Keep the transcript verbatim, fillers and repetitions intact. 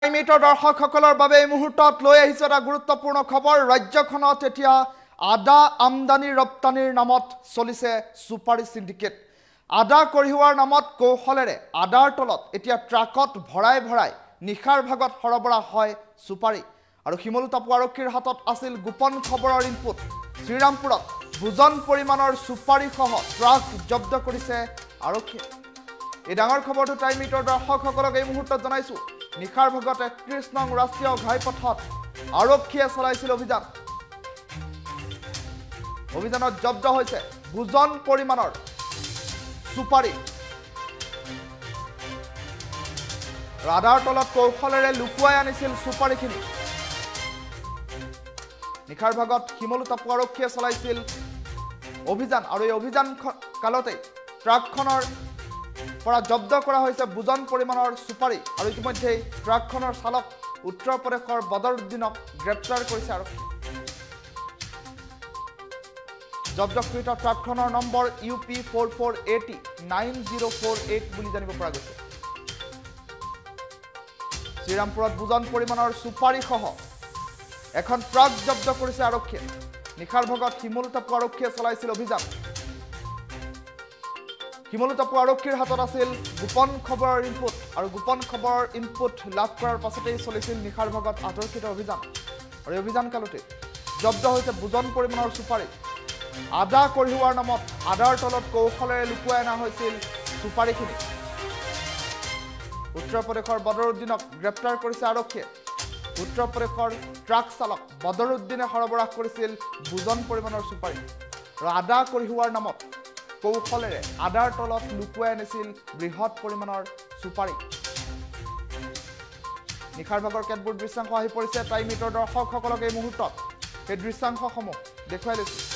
মিটৰ দৰ্শকসকলৰ বাবে এই মুহূৰ্তত লৈ আহিছে এটা গুৰুত্বপূৰ্ণ খবৰ। ৰাজ্যখনত এতিয়া আদা আমদানি ৰপ্তানিৰ নামত চলিছে সুপাৰী সিন্ডিকেট। আদা কঢ়িওৱাৰ নামত কৌশলেৰে আদাৰ তলত এতিয়া ট্ৰাকত ভৰাই ভৰাই নিশাৰ ভাগত সৰবৰাহ হয় সুপাৰী। আৰু শিমলুতাপু আৰক্ষীৰ হাতত আছিল গোপন খবৰৰ ইনপুট। শ্ৰীৰামপুৰত বুজন পৰিমাণৰ সুপাৰী সহ ট্ৰাক জব্দ কৰিছে আৰক্ষীয়ে। এই ডাঙৰ খবৰটো টাইম মিটৰ দৰ্শকসকলক এই মুহূৰ্তত জনাইছো। নিশাৰ ভাগত একত্ৰিশ নং ৰাষ্ট্ৰীয় ঘাইপথত আৰক্ষীয়ে চলাইছিল অভিযান। অভিযানত জব্দ হৈছে বুজন পৰিমাণৰ সুপাৰী। ৰাডাৰ তলত কৌশলেৰে লুকুৱাই আনিছিল সুপাৰীখিনি। নিশাৰ ভাগত শিমলুতাপু আৰক্ষীয়ে চলাইছিল অভিযান আৰু এই অভিযান কালতে ট্ৰাকখনৰ পৰা জব্দ কৰা হৈছে বুজন পৰিমাণৰ সুপাৰী। আৰু ইতিমধ্যে ট্ৰাকখনৰ চালক উত্তৰ প্ৰদেশৰ বদৰুদ্দিনক গ্ৰেপ্তাৰ কৰিছে আৰক্ষী। জব্দকৃত ট্ৰাকখনৰ number U P four four eighty nine zero' four eight বুলি জানিব পৰা গৈছে। শ্ৰীৰামপুৰত বুজন পৰিমাণৰ সুপাৰী সহ এখন ট্ৰাক জব্দ কৰিছে আৰক্ষীয়ে। নিশাৰ ভাগত শিমলুতাপু আৰক্ষীয়ে চলাইছিল অভিযান। শিমলুতাপু আৰক্ষীৰ হাতত আছিল গোপন খবৰৰ ইনপুট আৰু গোপন খবৰৰ ইনপুট লাভ কৰাৰ পাছতেই চলিছিল নিশাৰ ভাগত আতৰ্কিত অভিযান। আৰু এই অভিযান কালতে জব্দ হৈছে বুজন পৰিমাণৰ সুপাৰী। আদা কঢ়িওৱাৰ নামত আদাৰ তলত কৌশলেৰে লুকুৱাই অনা হৈছিল সুপাৰীখিনি। উত্তৰ প্ৰদেশৰ বদৰুদ্দিনক গ্ৰেপ্তাৰ কৰিছে আৰক্ষীয়ে। উত্তৰ প্ৰদেশৰ ট্ৰাক চালক বদৰুদ্দিনে সৰবৰাহ কৰিছিল বুজন পৰিমাণৰ সুপাৰী। আৰু আদা কঢ়িওৱাৰ নামত কৌশলেৰে আদাৰ তলত লুকুৱাই আনিছিল বৃহৎ পৰিমাণৰ সুপাৰী। নিশাৰ ভাগৰ কেতবোৰ দৃশ্যাংশ আহি পৰিছে টাইম মিটৰ দৰ্শকসকলক এই মুহূৰ্তত। সেই দৃশ্যাংশসমূহ দেখুৱাই লৈছো।